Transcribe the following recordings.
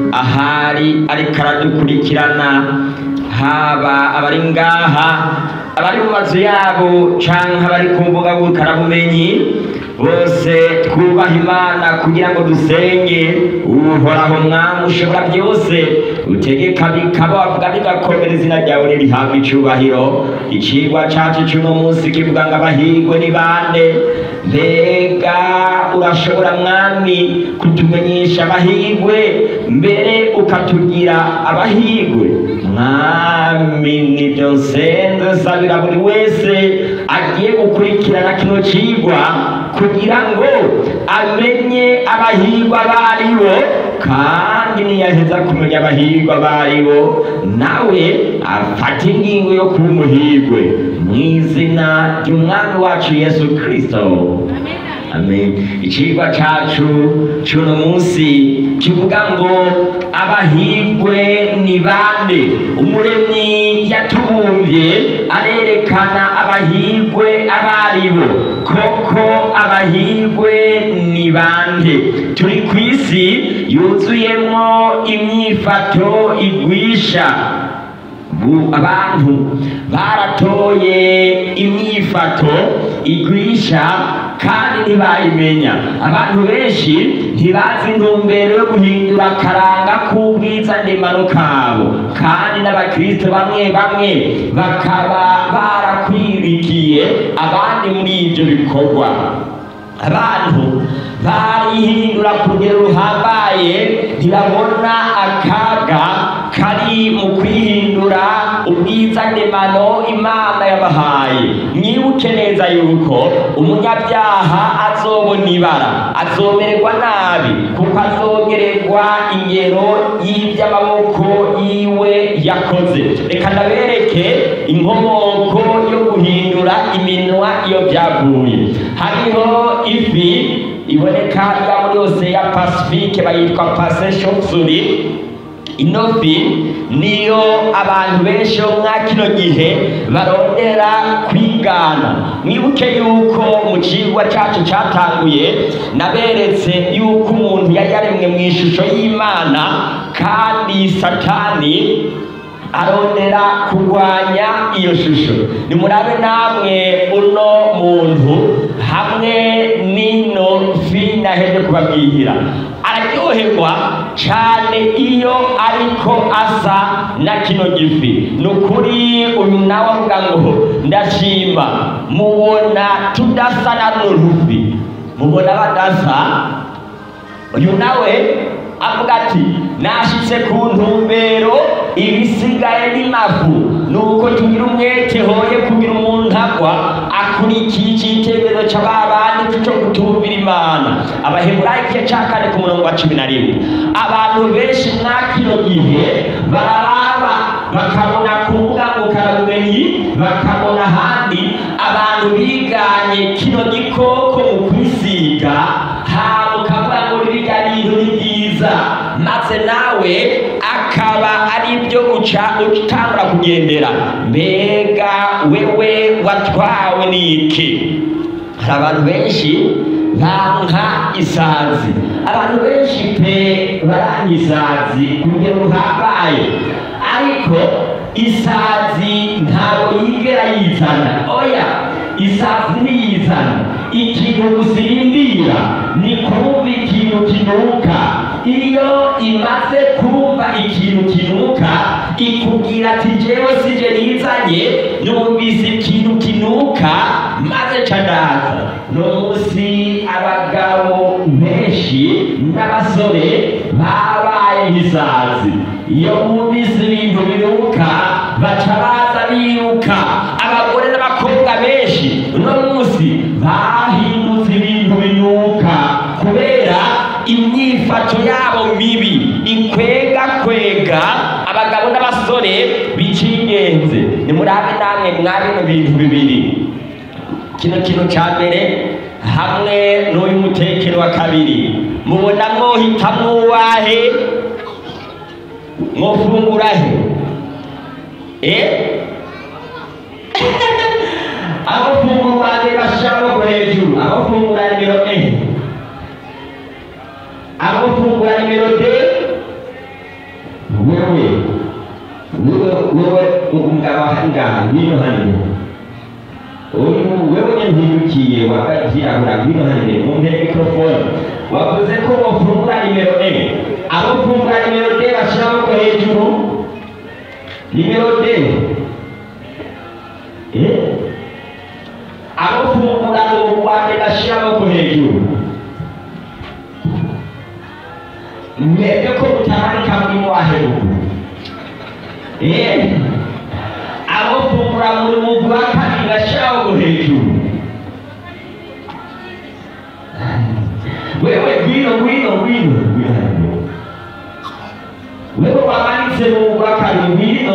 ahari ariko aradukurikirana, haba abari ngaha, abari mu mazu yabo canke abari ku mbuga ngurukanabumenyi, bose twubaha Imana kugira ngo dusenge uhoraho Mwami ushobora byose, utegeka bikaba, wavuga bigakomera, izina ryawe rihabwa icubahiro. Icigwa cacu c'uno munsi kivuga ngo abahirwe ni bande? Mbega urashobora Mwami kutumenyesha abahirwe, mbere ukatugira abahirwe? Mwami nivyo nsenze sabira buri wese agiye gukurikirana kino cigwa kugira ngo amenye abahirwa baribo, kandi niyaheza kumenya abahirwa baribo nawe afata ingingo yo kuba umuhirwe mu izina ry'umwami wacu Yesu Kristo. Amen. Icigwa cacu c'uno munsi kivuga ngo abahirwe ni bande? Umuremyi yatubumvye arerekana abahirwe abaribo. Koko abahirwe ni bande? Turi kw'isi yuzuyemwo imyifato igwisha. Abantu baratoye imyifato igwisha kandi ntibayimenya. Abantu benshi ntibazi intumbero yo guhindura akaranga k'ubwiza ndemano kabo, kandi n'abakristo bamwe bamwe bakaba barakwirikiye abandi muri ibyo bikorwa. Abantu barihindura kugera ruhambaye, ntibabona akaga kari mu kwihindura ubwiza ndemano Imana yabahaye. Mwibuke neza yuko umunyabyaha azobona ibara, azomererwa nabi, kuko azogererwa ingero y'ivy'amaboko yiwe yakoze. Reka ndabereke inkomoko yo guhindura iminwa iyo byavuye. Hariho ifi iboneka iba muri Ocean Pacifique, bayitwa Passion-Suri. Ino fi niyo abantu benshi mwa kino gihe barondera kwigana. Mwibuke yuko mu cigwa cacu catanguye naberetse yuko umuntu yari yaremwe mu ishusho y'Imana, kandi Satani arondera kurwanya iyo shusho. Nimurabe namwe uno muntu hamwe n'ino fi naheje kubabwira, araryoherwa cane iyo ariko asa na kino gifi. Nukuri uyu nawe avuga ngo ndashima, mubona tudasa na rufi, mubona badasa. Uyu nawe avuga ati nashitse ku ntumbero, ibisigaye n'imafu, nuko tugira umwete hoye kugira umuntu agwa akurikiye icitegerezo c'ababandi cyo gutumbira Imana. Abaheburayo igice ca 4 ku murongo wa 11. Abantu benshi mwa kino gihe bararaba bakabona ku mbuga ngurukanabumenyi, bakabona ahandi abantu biganye kino gikoko mu kwisiga, mukavuga ngo birya bintu ni byiza, maze nawe akaba ari byo utangura kugendera. Mbega wewe watwawe n'iki? Hari abantu benshi banka isazi, abantu benshi pe baranga isazi kugera uhambaye, ariko isazi ntabwo yigera yizana. Oya, isazi ntiyizana. Ikintu gusirindira ni kumva ikintu kinuka. Iyo imaze kumva ikintu kinuka, ikubwira ati jewe sije nizanye, numvise ikintu kinuka maze candaza. No musi abagabo benshi n'abasore babaye nk'isazi. Iyo bumvise ibintu binuka baca baza biruka. Abagore n'abakobwa benshi no musi bahindutse ibintu binuka, kubera imyifato yabo mibi ikwega abagabo n'abasore bicingenze. Nimurabe namwe mwabino bintu bibiri, kino kintu ca mbere hamwe n'uyu mutekero wa kabiri, mubona mwohitamwo uwahe? Mwofungura he? Abafungura bane bashaka hejuru, abafungura nimero 1, abafungura nimero 2, wahangana ngwino hano wewe ntibikiye wakagira ngwino hano mumpe microphone wavuze ko wafungura nimero A abo fungura nimero D bashiramo ko hejuru nimero D abo fungura n'ubwande bashiramo ko hejuru mwebwe ko utahanika muri waheruka abo fungura muri mugwa kandi bashiramo hejuru wewe gwino wewe wamanitse mu mugwa kandi gwino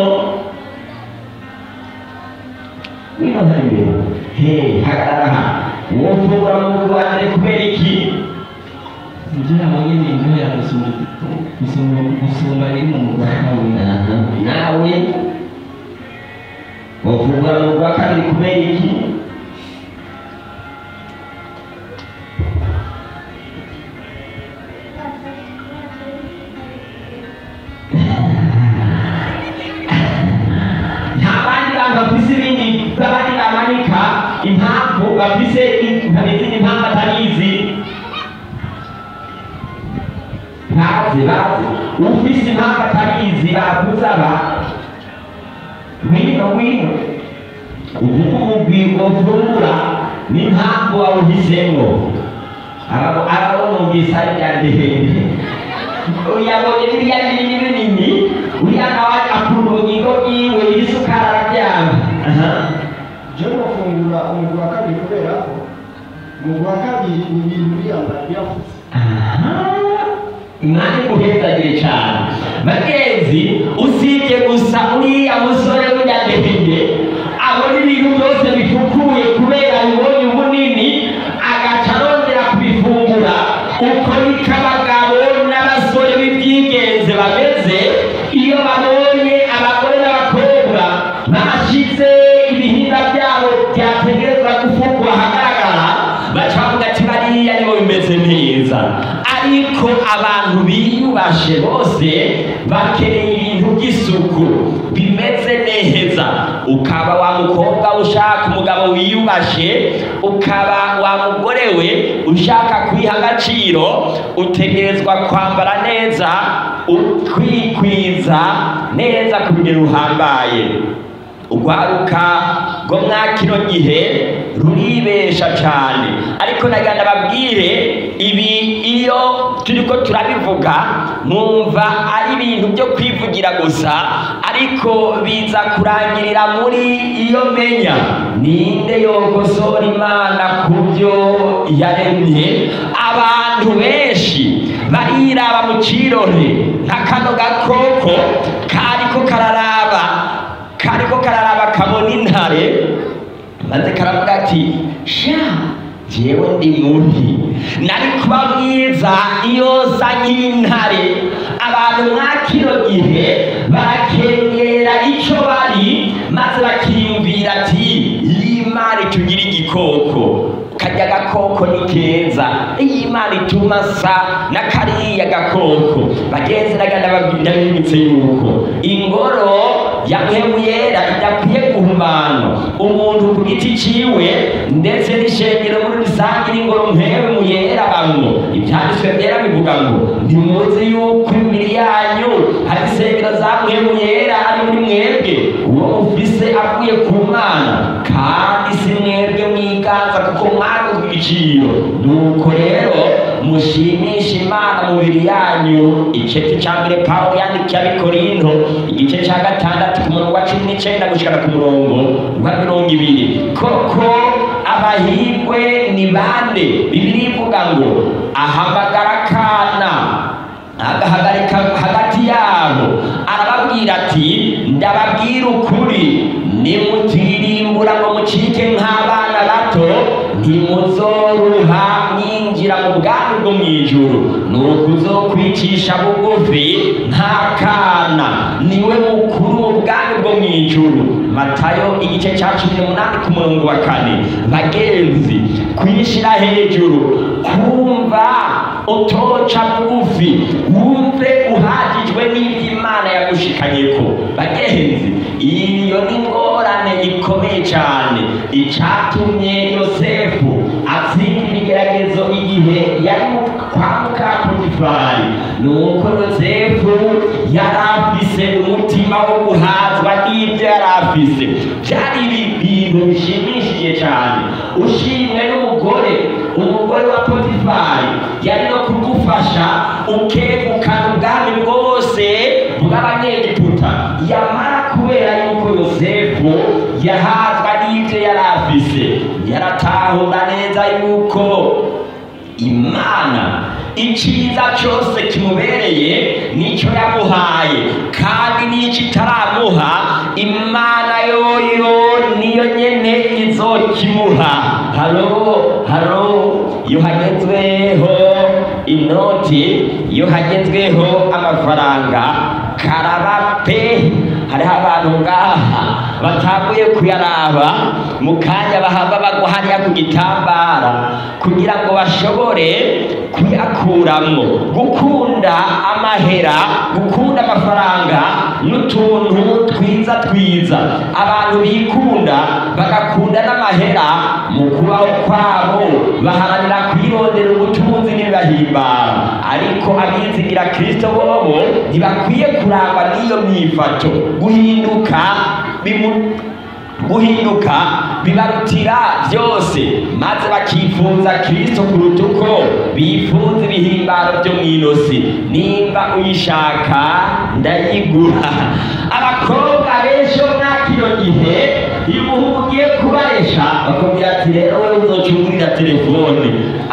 hano hagarara uwo fungura mu mugwa kubera iki Njira mwenye ni ya kusumba iri mu mugwa nawe wafungura mu mugwa kandi kubera iki impamvu bafise izindi mpamvu atarizi bazi ufise impamvu atarizi bakuzaba ngwino uvuga umugwi wofungura n'impamvu wawuhisemo arabonumvisa rya ndende uyabonye biriya binini uriya nawe akunda ubugingo bwiwe ibisukari arabyanga je wafungura umugwi wa kabiri kubera ko umugwi wa kabiri ni ibintu biyafutse imana iguhezagire cyane bagenzi usibye gusa uriya musore w'inyandehinge abona ibintu byose bifukuye kubera bibonye ubunini agaca arongera kubifungura uko niko abagabo n'abasore b'ibyigenze bameze iyo babonye abagore n'abakobwa bashize ibihimba byabo byategerezwa gufungura ahagaragara baca bavuga ati bariya nibo bimeze neza ariko abantu biyubashe bose bakeneye ibintu by'isuku bimeze neza ukaba wa mukobwa ushaka umugabo wiyubashe ukaba wa mugore we ushaka kwiha agaciro utegerezwa kwambara neza ukwikwiza neza ku rugero ruhambaye urwaruka rwo mwa kino gihe ruribesha cyane ariko naganda babwire ibi iyo turiko turabivuga mwumva ari ibintu byo kwivugira gusa ariko biza kurangirira muri iyo menya ninde yogosora Imana kubyo yaremye abantu benshi bariraba mu kirore nk'akano gakoko kariko kararaba kabona intare maze karavuga ati sha jewe ndi muntu nari kuba mwiza iyo sa nk'intare abantu mwa kino gihe barakengera icyo bari maze bakiyumvira ati Imana itugira igikoko karya gakoko ni keza Imana ituma sa na kariya gakoko bagenzi naganda babwira bimitse yuko ingoro yamuhemu yera idakwiye guhumana umuntu ku giti ciwe ndetse n'ishengero muri rusange n'ingoro mpemu yera bamwe ibyanditswe byera bivuga ngo ntimuzi yuko imibiri yanyu hari isengero za muhemu yera ari muri mwebwe uwo mufise avuye ku Mana kandi si mwebwe mwiganza kuko mwaguzwe igiciro nuko rero mushimisha Imana mu mibiri yanyu igice cya mbere Pawulo yandikiye abikorinto igice cya 6 ku murongo wa 19 gushika ku murongo wa 20 koko abahirwe ni bande Bibiri ivuga ngo ahamagara kana agahagarika hagati yabo arababwira ati ndababwira ukuri nimutirimbura ngo mucike nk'abana bato ntimuzoruha mwinjira mu bwami bwo mw'ijuru nuko uzokwicisha bugufi nk'akana niwe mukuru mu bwami bwo mw'ijuru Matayo igice cya 18 ku murongo wa 4 bagenzi kwishira hejuru kumva utoca bugufi wumve uhagijwe n'iby'Imana yagushikanyeko bagenzi iyo ni ngo gikomeye cyane. Icyatumye Yosefu atsinda ibigeragezo igihe yari kwa muka Potifari ni uko Yosefu yari afise umutima wo guhazwa n'ibyo yari afise. Byari ibintu bishimishije cyane. Ushimwe n'umugore wa Potifari yari no kugufasha ukegukana ubwami bwose bw'abanyegiputa. Yamara kubera yuko Yosefu yahazwa n'ibyo yari afise, yaratahura neza yuko Imana iciza cyose kimubereye nicyo yamuhaye, kandi n'icyo itaramuha Imana yoyo niyo nyene izokimuha. haro iyo hagezweho inoti, iyo hagezweho amafaranga karaba pe. hariho abantu ngaha bataguye kuyaraba mu kanya bahava baguhariya ku gitambara kugira ngo bashobore kuyakuramwo. Gukunda amahera, gukunda amafaranga n'utuntu twiza abantu bikunda bagakunda n'amahera mu kubaho kwabo baharanira kwirondera ubutunzi n'ibibahimbara. Ariko abizigira Kristo bobo ntibakwiye kurangwa n'iyo myifato. Guhinduka bibarutira byose, maze bakifuza Kristo kuruta uko bifuza ibihimbaro byo mw'inosi. Nimba uyishaka ndayigura. Abakobwa benshi bo mwa kino gihe iyo umuhungu ugiye kubaresha bakubwira ati rero wowe uzocungurira telefone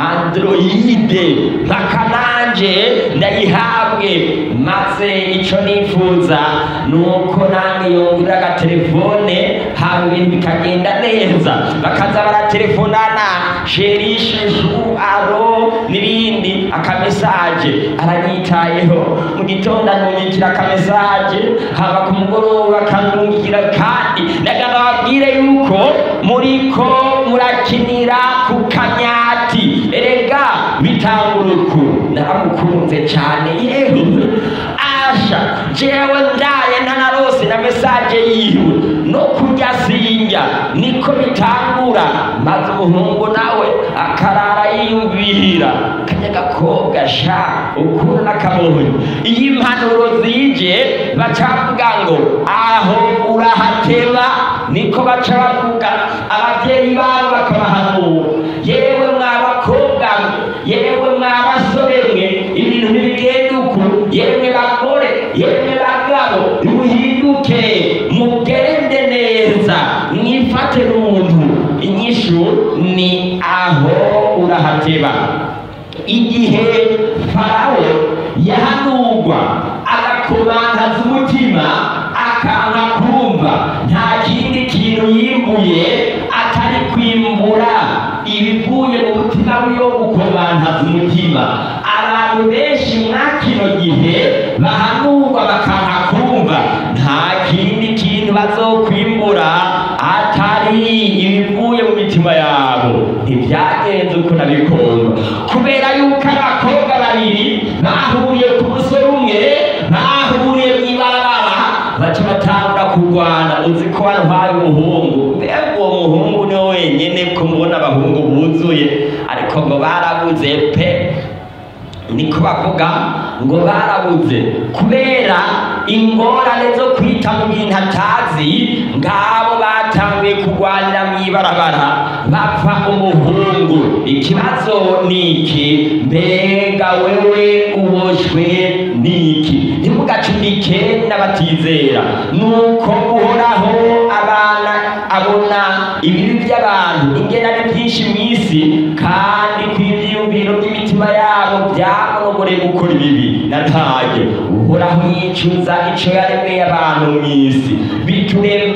androide mpaka nanje ndayihabwe, maze ico nifuza nuko nange yongurira agatelefone haba ibintu bikagenda neza. Bakaza baratelefonana sheri, sheshu, aro n'ibindi, akamesaje aranyitayeho mu gitondo anungikira akamesaje, haba ku mugoroba akanungikira. Kandi ndagamba babwire yuko muriko murakinira ku kanyati. Erega bitanguruku naramukunze cyane yewe asha jewe ndaye ntanarose na mesaje yiwe no kurya sinjya, niko bitangura. Maze umuhungu nawe akarara yiyumvira kanya gakobwa sha ukunda n'akabonye. Iyo impanuro zije bacavuga ngo aho urahateba, niko baca bavuga. Ababyeyi babo bakabahanura, yewe mw'abakobwa mwe, yewe mw'abasore mwe, ibintu ntibigenda uku. Yemwe bagore, yemwe bagabo, muhinduke mugende neza, mwifate n'umuntu. Inyishu ni aho urahateba. Igihe Farawo yahanurwa agakomantaza umutima akanka kumva, nta kindi kintu yimbuye atari kwimbura ibivuye mu mutima wiyo gukomantaza umutima. Abantu benshi mwa kino gihe bahanurwa bakanka kumva, nta kindi kintu bazokwimbura atari ibivuye mu mitima yabo. Ntibyagenze uko nabikunda, kubera yuko abakobwa babiri bahuriye ku musore umwe, bahuriye mw'ibarabara, baca batangura kurwana. Uzi ko wantwaye umuhungu, mbega uwo muhungu niwe wenyene ko mubona abahungu buzuye, ariko ngo barabuze pe. Niko bavuga ngo barabuze kubera ingorane zo kwita mu bintu atazi. Ngabo batanguye kurwanira mw'ibarabara bapfa umuhungu. Ikibazo niki, mbega wewe uboshwe niki? Ntimugacumike n'abatizera. Nuko uhoraho abana abona ibibi by'abantu ingene ari byinshi mw'isi, kandi kw'ivyiyumviro by'imitima yabo byamunogoreye gukora ibibi. Natage uhoraho yicuza ico yaremeye abantu mw'isi. Biturema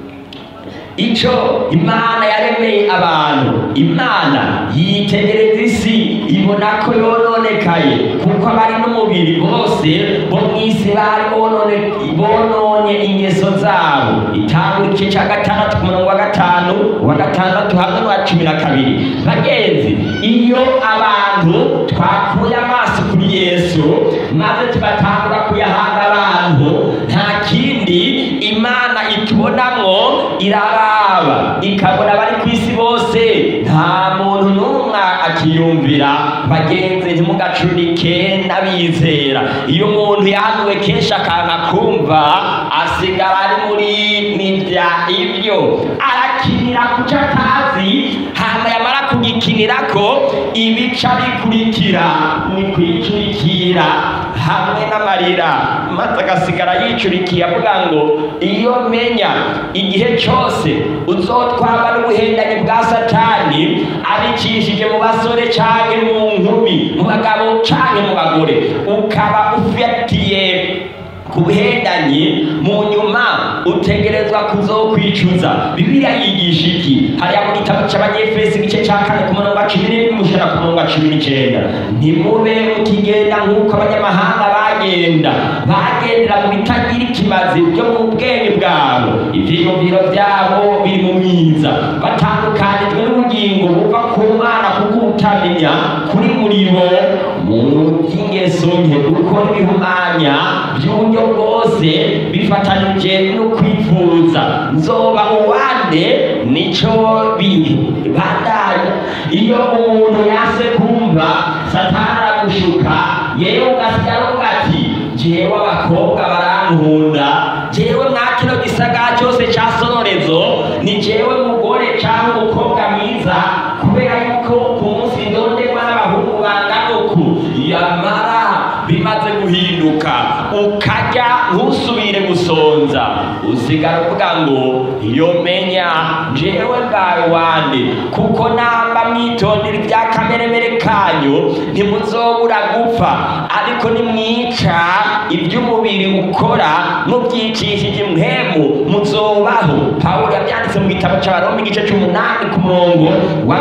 ico Imana yaremeye abantu. Imana yitegereza isi ibona ko yononekaye, kuko abari n'umubiri bose bo mw'isi bari bononye ingeso zabo. Itangura igice ca 6 ku murongo wa 5, wa 6 hamwe n'uwa 12. Bagenzi, iyo abantu twakuye amaso kuri Yesu maze tugatangura kuyahanga abantu, nta kindi Imana itubonamwo iraraba ikabona abari ku isi bose nta muntu n'umwe akiyumvira bagenzi ntimugacurike n'abizera iyo umuntu yahanuwe kenshi akanka kumva asigara ari muri nibya ibyo arakinira kuca atazi hama yamara kugikinirako ibica bikurikira ni kwicurikira hamwe n'amarira maze agasigara yicurikiye avuga ngo iyo menya igihe cyose uzotwaba n'ubuhendanyi bwa satani abicishije mu basore canke mu nkumi mu bagabo canke mu bagore ukaba ufatiye ku buhendanyi mu nyuma utegerezwa kuzokwicuza. Bibiliya yigisha iki? hariya mu gitabo cy'Abanyefesi igice cya 4 ku murongo wa 17 gushika ku murongo wa 19 ntimube mukigenda nk'uko abanyamahanga bagendera mu bitagira ikimazi byo mu bwenge bwabo ivyiyumviro vyabo biri mu myiza batandukanijwe n'ubugingo buva ku Mana kubw'ubutamenya kuri muri bo mu by'ingeso nke gukora ibihumanya by'uburyo bwose bifatanije no kwifuza nzoba uwande nico bibandanya. Iyo umuntu yase kumva satani aragushuka yewe ugasigara ugati jewe abakobwa barankunda jewe mwa kino gisagara cyose cya Sororezo ni jewe mugore cyangwa umukobwa mwiza kubera yuko ku munsi ndondegwa n'abahungu bangana uku yamara bimaze guhinduka ukajya ntusubire gusonza usigara uvuga ngo iyo menya jewe bwawe wande kuko namba mwitondera ibya kameremere kanyu ntimuzobura gupfa ariko nimwica iby'umubiri ukora mubyicishije impemu muzobaho. Pawulo yabyanditse mu gitabo cy'Abaroma igice 8 ku murongo wa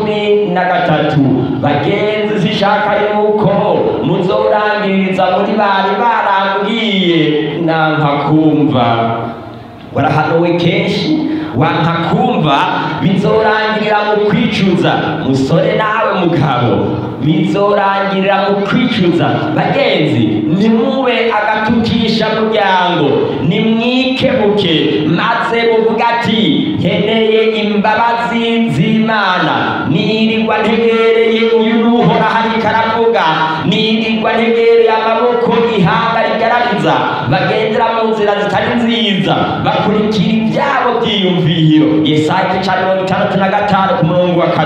13 bagenzi zishaka yuko muzorangiriza muri bari barambwiye nanka kumva warahanuwe kenshi wanka kumva bizorangirira mu kwicuza. Musore nawe mugabo bizorangirira mu kwicuza. Bagenzi nimube agatukisha muryango nimwikebuke maze muvuga ati nkeneye imbabazi z'Imana nirirwa ntegereye uyu nuhora hari karavuga nirirwa ntegereye amaboko ihanga rigarariza bagendera mu nzira zitari nziza bakurikira ibyabo byiyumviro. Yesaya 65 ku murongo wa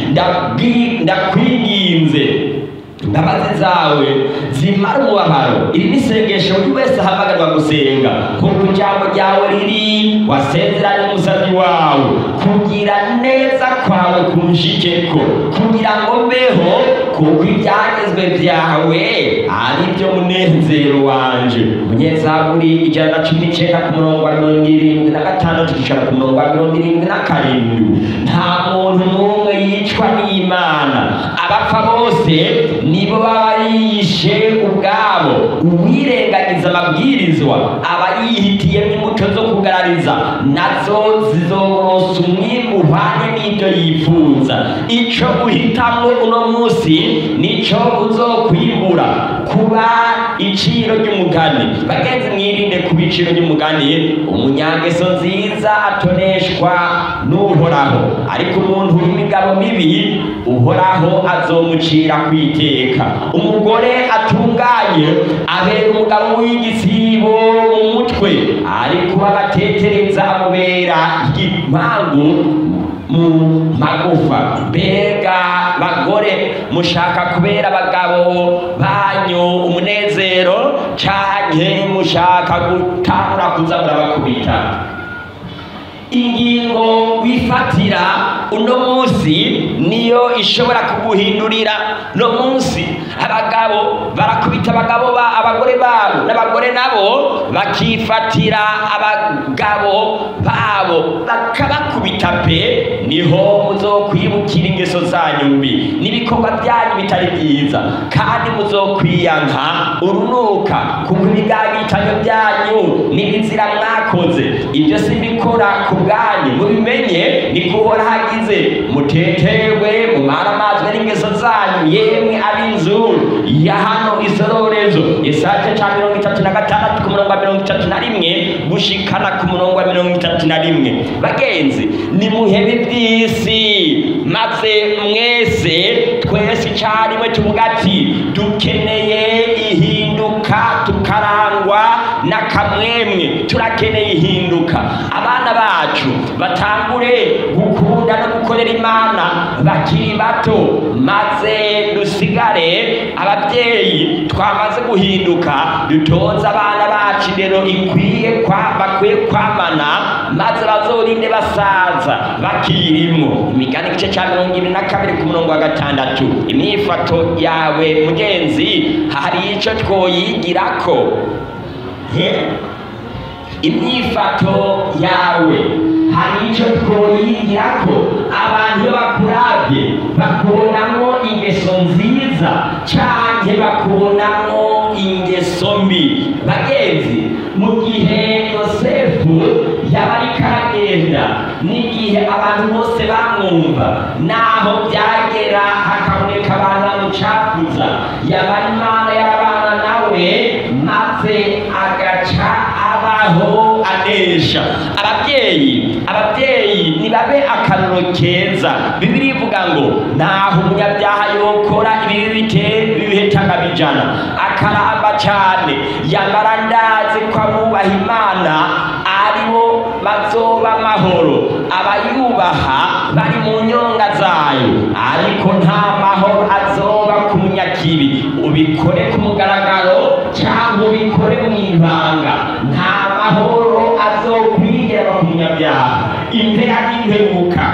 2 ndakwinginze imbabazi zawe zimara umubabaro. Iri ni isengesho buri wese ahamagarwa gusenga kuko ijambo ryawe riri wasezeranye umusabyi wawe kugira neza kwawe kunshikeko kugira ngo mbeho kuko ibyagezwe byawe ari byo munezero wanje. Umunyezaburi 119 ku murongo wa 76 gushika ku murongo wa 77 nta muntu n'umwe yicwa n'Imana abapfa bose nibo baba yishe ubwabo uwirengagiza amabwirizwa aba yihitiyemo imbuto zo kugarariza nazo zizoronsa umwimbu uhwanye n'ibyo yifuza. Ico uhitamwe uno munsi nico uzokwimbura kuba iciro ry'umugani. Bagenzi mwirinde ku biciro ry'umugani umunyangeso nziza atoneshwa n'uhoraho ariko umuntu w'imigabo mibi uhoraho azomucira kwiteka. Umugore atunganye abera umugabo w'igisibo mu mutwe ariko abatetereza amubera igipangu mu magufa. Mbega bagore mushaka kubera abagabo banyu umunezero canke mushaka gutangura kuza murabakubita? Ingingo wifatira uno munsi niyo ishobora kuguhindurira. No munsi abagabo barakubita abagore babo n'abagore nabo bakifatira abagabo babo bakabakubita pe. Niho muzokwibukira ingeso zanyu mbi n'ibikorwa byanyu bitari byiza kandi muzokwiyanka urunuka kuko ibigabitanyo byanyu n'ibizira mwakoze. Ibyo simbikora ku bwanyu mubimenye ni kuhora hagize muteterwe mumaramazwe n'ingeso zanyu yemwe ab'inzu ya hano Isororezo. Yesaya 36 ku murongo wa 31 gushikana ku murongo wa 31. Bagenzi, nimuhebe iby'isi maze mwese twese icyarimwe tuvuga ati dukeneye ihinduka, tukarangwa n'akamwemwe. Turakeneye ihinduka, abana bacu batangure gukunda no gukorera Imana bakiri bato, maze dusigare ababyeyi twamaze guhinduka dutoza abana bacu rero bakwiye kwamana, maze bazorinde basaza bakirimwo. Imigani igice cya 22 ku murongo wa 6. Imyifato yawe mugenzi hari icyo twoyigirako. Imyifato yawe hari icyo twoyigirako. Abantu bakurabye bakubonamo ingeso nziza cyane bakubonamo ingeso mbi. Bagenzi, mu gihe Yosefu yaba ariko aragenda, n'igihe abantu bose bamwumva, naho byagera hakaboneka abantu bamucafuza, yaba Imana y'abana nawe maze agaca abaho anesha. Ababyeyi nibabe akaroro keza. Bibiri ivuga ngo naho umunyabyaha yokora ibibi bihetaga bijana akaramba cyane, yamara ndazi ko abubaha Imana aribo bazoba amahoro. Abayubaha bari mu nyonga zayo, ariko nta mahoro azoba ku munyakibi. Ubikore ku mugaragaro cyangwa ubikore mu ibanga, nta mahoro azokwigera ku munyabyaha. Impera n'imperuka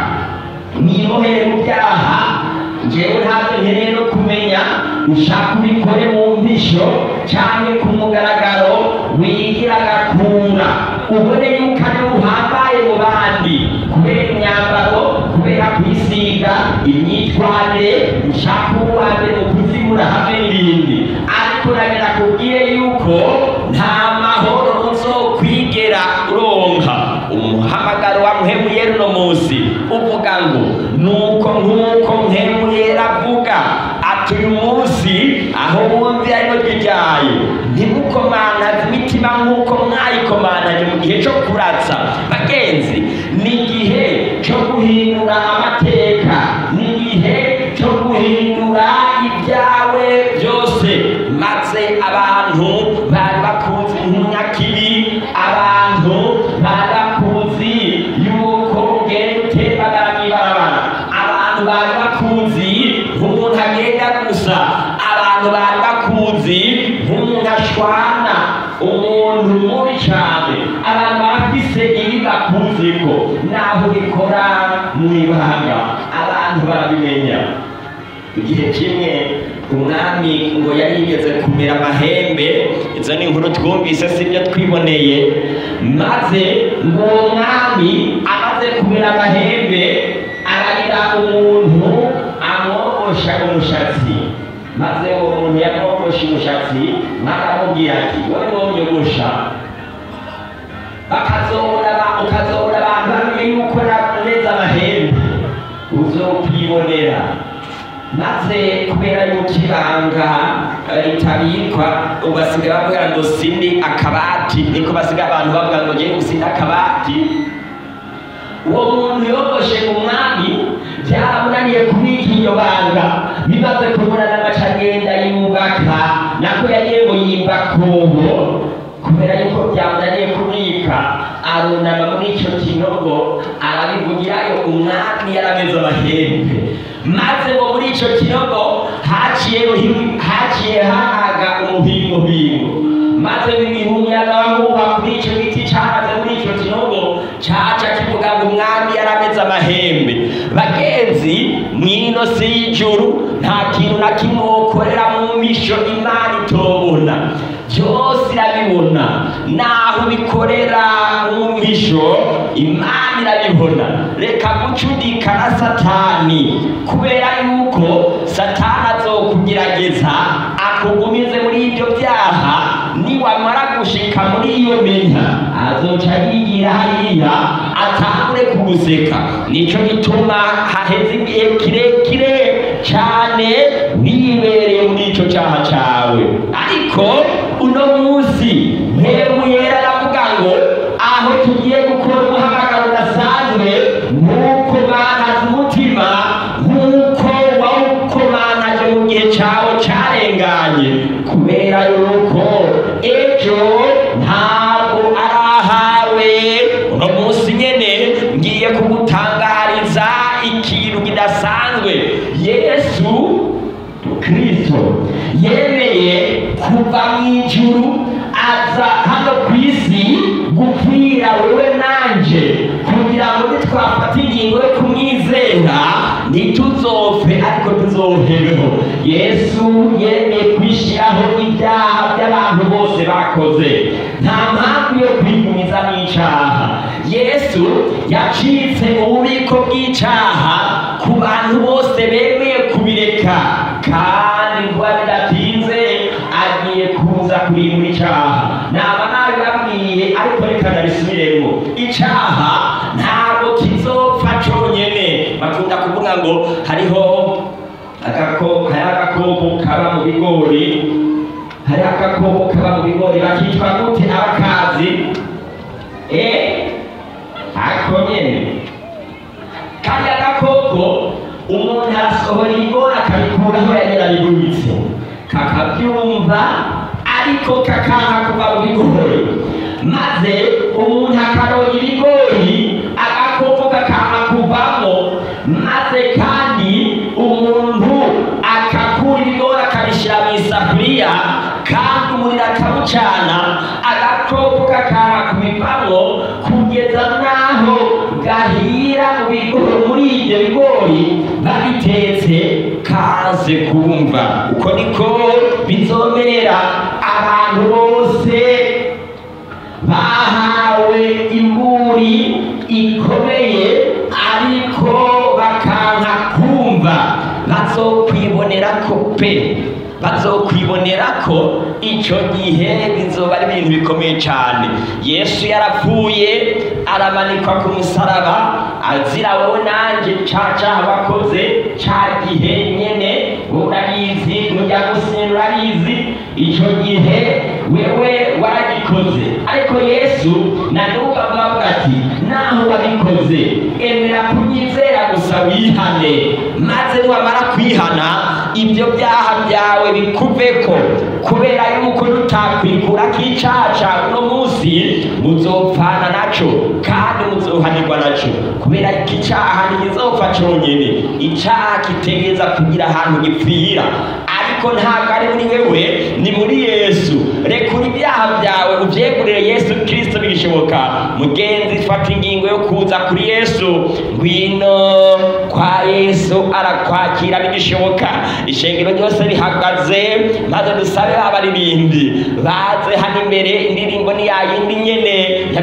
nirohere mu byaha. Njyewe ntabwo nkeneye no kumenya, ushaka ubikore mu mpisho cyangwa ku mugaragaro, wigira agakura, ubone yuko ari uhambaye mu bandi kubera imyambaro, kubera kwisiga, imyitwarire, ushaka uwande mu kuzimura hamwe n'ibindi. Ariko uragera kubwire yuko nta mahoro uzokwigera uronka. Umuhamagaro wa Muhemuye uno munsi uvuga ngo nuko nk'uko Muhemuye avuga ati uyu munsi aho wumvira ino ryayo ntimukomantaze imitima nk'uko mwayikomantaje mu gihe cyo kuratsa. Bagenzi, ni igihe cyo guhindura amateka, ni igihe cyo guhindura ibyawe byose, maze abantu bari bakuzi nk'umunyakibi, abantu bari bakuzi yuko ugenda utembagara mw'ibarabara, abantu bari bakuzi nk'umuntu agenda gusa, abantu bari bakuzi nk'umuntu ashwana, umuntu mubi cyane. Abantu bafise ibi bakuziko, naho bikora mu ibanga abantu barabimenya. Igihe kimwe umwami ngo yari yigeze kumera amahembe. Izo ni inkuru twumvise, sibyo twiboneye. Maze ngo uwo mwami amaze kumera amahembe aragira umuntu amwogosha umushatsi, maze uwo muntu yamwogosha umushatsi, maze aramubwira ati wowe wonyogosha ukazobona abantu bamenye yuko neza amahembe uzokwibonera. Maze kubera yuko ibanga ritabikwa, ubasigaye bavuga ngo sindi akabati, niko basigaye abantu bavuga ngo ngiye gusinda akabati. Uwo muntu yogoshe umwami byaramunaniye kubika iyo banga, bimaze kubonana agaca agenda yubaka, nako yagiye ngo yimba kobo, kubera yuko byamunaniye kubika, arunama muri icyo kinogo arabivugirayo umwami yarameze amahembe. Maze ngo muri icyo kinogo haciye hahaga umuhingohingo, maze umuyaga wahuha kuri icyo giti cyahagaze muri icyo kinogo, cyaca kivuga ngo umwami yarameze amahembe. Bagenzi, mw'ino si y'ijuru nta kintu na kimwe wokorera mu misho Imana itobona, byose irabibona. Naho ubikorera mu misho Imana irabibona. Reka gucudika na Satani, kubera yuko Satani azokugerageza akugumize muri ibyo byaha. Niwamara gushika muri iyo menya, azoca yigira hariya atangure kuguseka. Nico gituma haheze igihe kirekire cyane wibereye muri icyo cyaha cyawe, ariko uno munsi Muhemuye ejo ntabwo arahawe. Uno munsi nyene ngiye kugutangariza ikintu kidasanzwe. Yesu Kristo yemeye kuva mu ijuru aza hano ku isi gupfira wewe nanje kugira ngo nitwafata ingingo yo kumwizera ntituzopfe ariko tuzohereho. Yesu yemeye kwishyiraho ibyaha by'abantu bose bakoze, nta mpamvu yo kwigumiza n'icyaha. Yesu yacitse ububiko bw'icyaha ku bantu bose bemeye kubireka, kandi vuba bidatinze agiye kuza kurimbura icyaha. Naba nabibabwiye ariko reka ndabisubiremo, icyaha ntabwo kizopfa cyonyine. Bakunda kuvuga ngo hariho agakoko kaba mu bigori, hari agakoko kaba mu bigori bakitwa gute abakazi? Ako nyene kandi agakoko umuntu arasohora ibigori akabikuraho yari yarabiguritse, kakabyumva ariko kakanka kuva mu bigori, maze umuntu akaroga ibigori agakoko kakanka kuvamo, maze kandi umuntu akakura ibigori akabishyira mu isafuriya kandi umuriro akawucana, agakoko kakanka kubivamo kugeza naho gahira muri ibyo bigori babitetse kaze kumva. Uko niko bizomerera abantu bose bahawe imburi ikomeye ariko bakanka kumva, bazokwibonera ko pe, bazokwibonera ko icyo gihe bizoba ari ibintu bikomeye cyane. Yesu yarapfuye aramanikwa ku musaraba azira wowe nanjye cya cyaha wakoze cya gihe nyene. Urabizi nujya gusenga urabizi icyo gihe wewe waragikoze, ariko Yesu nanuka avuga ati naho wabikoze emera kunyizera gusa wihane, maze niwamara kwihana ibyo byaha byawe bikuveko, kubera yuko tutakwikura k'icaca uno munsi muzopfana naco kandi muzohanirwa naco, kubera iki cyaha ntigizopfa cyonyine. Icyaha kitegereza kugira ahantu gipfira, ariko ntabwo ari muri wewe, ni muri Yesu. Rekura ibyaha byawe ubyegurire Yesu Kristo bigishoboka. Mugenzi, fata ingingo yo kuza kuri Yesu, ngwino kwa Yesu arakwakira bigishoboka. Ishengero ryose rihagaze maze dusabe abaririmbyi baze hano imbere. Indirimbo ni yayindi nyene ya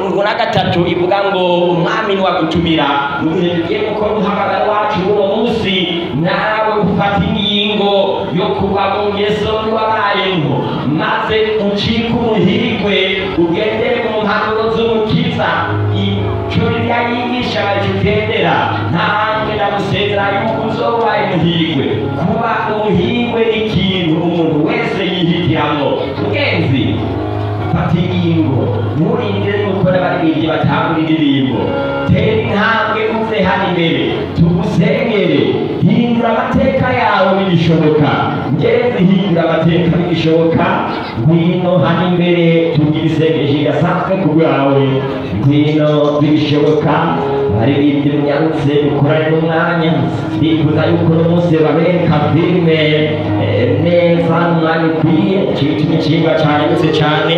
73 ivuga ngo umwami niwagutumira. Mu gihe tugiye gukora umuhamagaro wacu uwo munsi, nawe ufata ingingo yo kuba mu Yesu wabayeho, maze ucike umuhigwe ugendere mu mpanuro z'umukiza. Icyo Bibiliya yigisha bakigendera, nanjye ndagusezera yuko uzobaye umuhigwe. Kuba umuhigwe ni ikintu umuntu wese yihitiramo. Mugenzi, fata ingingo, nturindire yuko n'abaririmbyi batanga indirimbo. Tera intambwe uze hano imbere tugusengere. Hindura amateka yawe bigishoboka. Ngenzi, hindura amateka bigishoboka. Ngwino hano imbere tugire isengesho ridasanzwe ku bwawe. Ngwino bigishoboka. Baririmbyi munyarutse dukorane n'umwanya. Ndifuza yuko uno munsi babereka filime neza umwanya ukwiye. Ikintu cy'igihimba cyanditse cyane.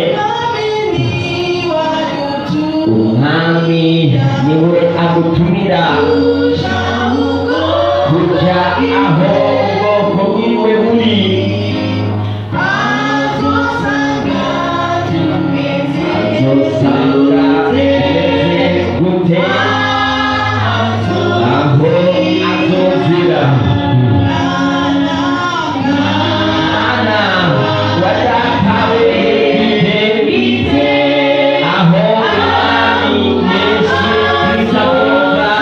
Umwami niwe agutumira kujya aho ubwoko bwiwe buri. Azosanga tumeze gute, aho azozira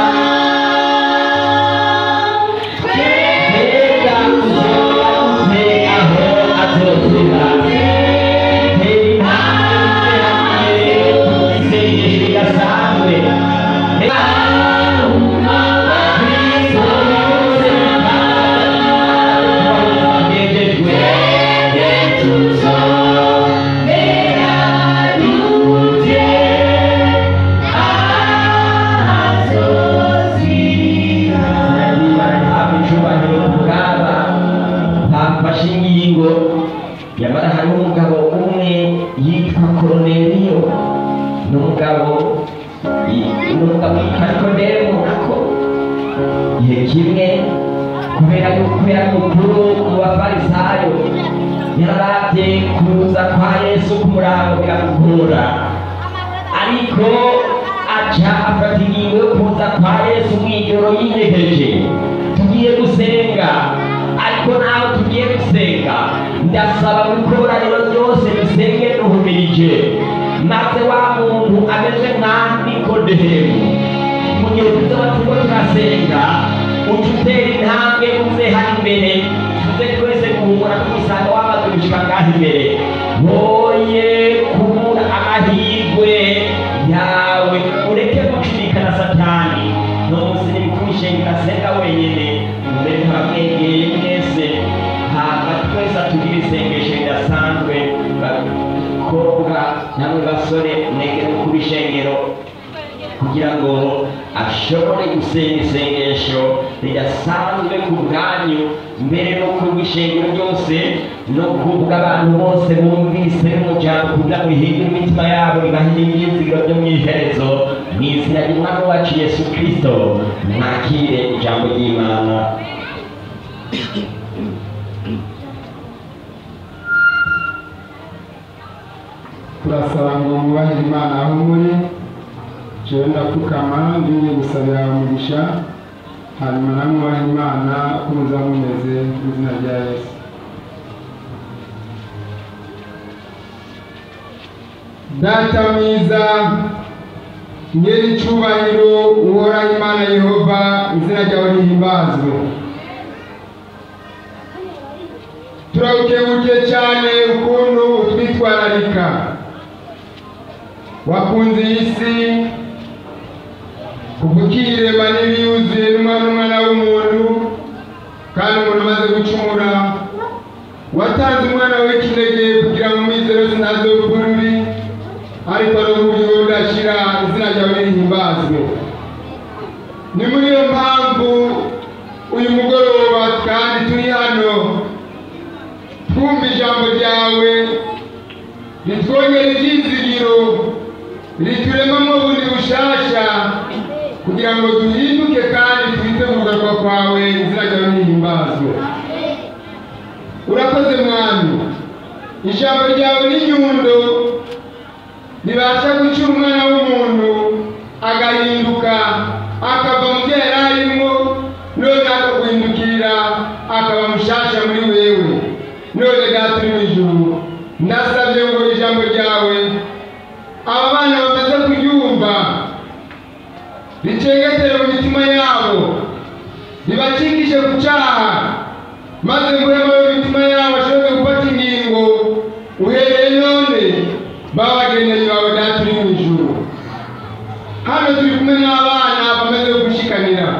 Hey igihe kimwe kubera yuko yari mukuru mu bafarisayo yararavye kuza kwa Yesu kumurango biramugora, ariko aca afata ingingo yo kuza kwa Yesu mw'ijoro yiyegeje. Tugiye gusenga, ariko naho tugiye gusenga ndasaba ikoraniro ryose dusenge duhumirije, maze wa muntu ameze nka Nikodemu mu gihe tuzoba turiko turasenga uca utera intambwe uze hano imbere, tuze twese guhumura tumusanga wamaze gushika ngaho imbere, woye kubura amahirwe yawe, ureke gucurikana Satani. No munsi nibikumishenga senga wenyene, mbere ntabwegeye mwese, hama twese tugira isengesho ridasanzwe. Bakobwa namwe basore mwegere ku bishengero kugira ngo ashobore gusenga isengesho ridasanzwe ku bwanyu, mbere no ku bishengero byose no kubwa abantu bose bumvise n'umujambo kugira ngo ihindure imitima yabo ibahindure ibyizigiro byo mw'iherezo, mw'izina ry'Umwami wacu Yesu Kristo. Mwakire ijambo ry'Imana. turasaba ngo mwubahire Imana aho muri. Jewe ndapfukama ngiye gusabira umugisha, hanyuma namwe mwubahire Imana uko muzaba mumeze mu izina rya Yesu. Data mwiza, nyir'icyubahiro, uhoraho Imana Yehova, izina ryawe rihimbazwe. Turagukengurukiye cyane ukuntu utwitwararika. Wakunze iyi si kuva ukirema n'ibiyuzuye n'umwana w'umuntu, kandi umuntu amaze gucumura watanze umwana w'ikinege kugira ngo umwizero sinazopfa urubi, ariko ari uburyo budashira, izina ryawe rihimbazwe. Ni muri iyo mpamvu uyu mugoroba kandi turi hano twumva ijambo ryawe ritwongera ibyizigiro, rituremamo bundi bushasha kugira ngo duhinduke kandi twite mu kugaruka kwawe, izina ryawe rihimbazwe. Urakoze Mwami, ijambo ryawe n'inyundo ribasha gucura umwana w'umuntu agahinduka akava mu byo yari arimo, none akaguhindukirira akaba mushasha muri wewe. None Data uri mu ijuru, ndasabye ngo ijambo ryawe aba bana bamaze kuryumva ricengetere mu mitima yabo, ribacikishe ku cyaha, maze nguhema imitima yabo bashobore gufata ingingo uhereye none babageneye bawe. Data uri mu ijuru, hano turi kumwe n'abana bamaze gushikanira.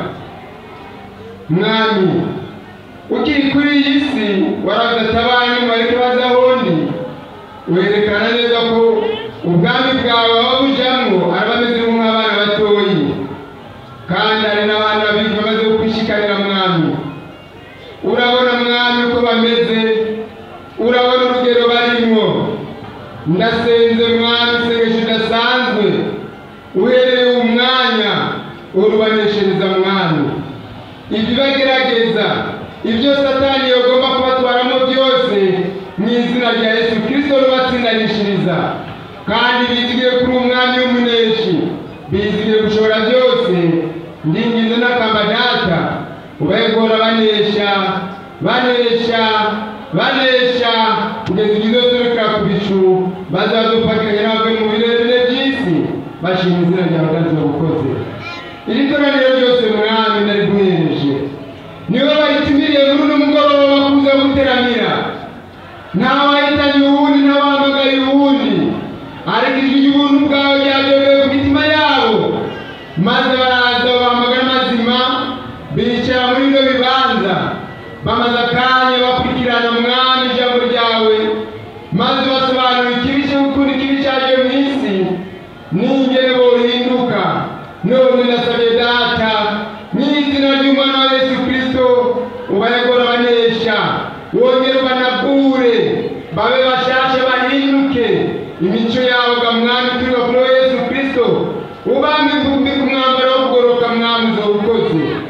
Mwami, ukiri kuri iyi si waravuze ati abana nimubareke baze ahondi, werekana neza ko ubwami bwawe babujamwo ari bameze nk'abana batoyi, kandi hari n'abana babiri bamaze gushikanira. Mwami, urabona Mwami uko bameze, urabona urugero barimo. Ndasenze Mwami isengesho ridasanzwe, uhereye umwanya urubaneshereza Mwami ibibagerageza, ibyo Satani yagomba kubatwaramo byose, mu izina rya Yesu Kristo rubatsindanishiriza, kandi bizigire kuri umwami w'umuneshi, bizigire gushobora byose. Ndinginze n'akamba Data ubahegora banesha banesha banesha kugeza igihe uzoreka ku bicu, bazadupakiranye n'abave mu birebire by'isi, bashima izina ryawe kandi bagukoze. Iri koraniro ryose Mwami nariguhereje, niwe baritumiriye muri uno mugoroba kuza guteramira. Ntawahitanye uwundi, ntawahamagaye uwundi, ariko ijwi ry'ubuntu bwawe ryabyogeye ku mitima yabo, maze baraza bahamagara amazima, bicara muri bino bibanza, bamaze akanya bakurikirana Mwami ijambo ryawe, maze basobanura ikibi cyo gukunda ikibi cyaje mu isi n'ingene bohinduka. None ndasabye Data mu izina ry'Umwana wa Yesu Kristo, ubahegora banesha, wongere ubanagure, babe bashashe bahinduke imico yawe ga Mwami turiho kuri Yesu Kristo, ubambe ku mwambaro wo kugoroka Mwami uzawukoze,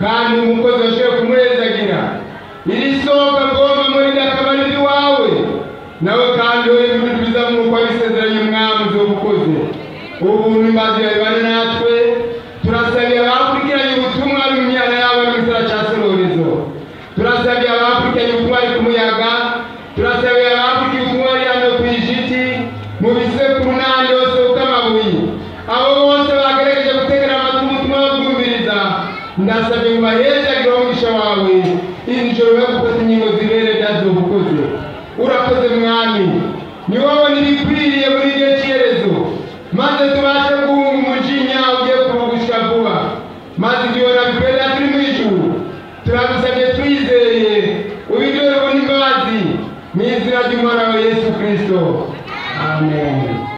kandi umukozi washoboye kumuhezagira iri soko agomba muri akabari iwawe nawe kandi wowe ibintu bizamuka bisezeranye umwami uzobukoze ubu imbazi yabane natwe turasabye abakurikiranye ubutumwa ari mu myanya yabo mu gisara cya Sororezo turasabye abakurikiranye ubutumwa ari ku muyaga turasabye abakurikiranye ubutumwa ari hano ku Ijiti mu bisekuru n'ahandi hose ukamabuye abo bose bagerageje gutegera amatwi umutima babwumviriza ndasabye ngo bahezagire umugisha wawe iri joro yo gufata ingingo zibere byazobukoze urakoze mwami ni wowe n'ibikwiriye muri igihe cy'iherezo maze tubashe guhunga umujinya ugiye kuvugushya vuba maze ibyo bikwiriye turi mu ijuru turagusabye twizeye ubidore ubona imbabazi mu izina ry'umwana wa Yesu Kristo amen.